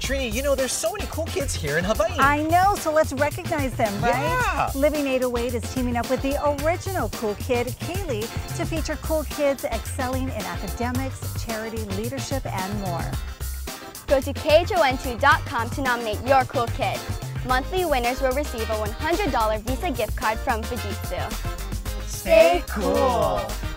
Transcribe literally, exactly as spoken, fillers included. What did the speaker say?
Trini, you know, there's so many cool kids here in Hawaii. I know, so let's recognize them, right? Yeah. Living eight oh eight is teaming up with the original cool kid, Kaylee, to feature cool kids excelling in academics, charity, leadership, and more. Go to K H O N two dot com to nominate your cool kid. Monthly winners will receive a one hundred dollar Visa gift card from Fujitsu. Stay cool.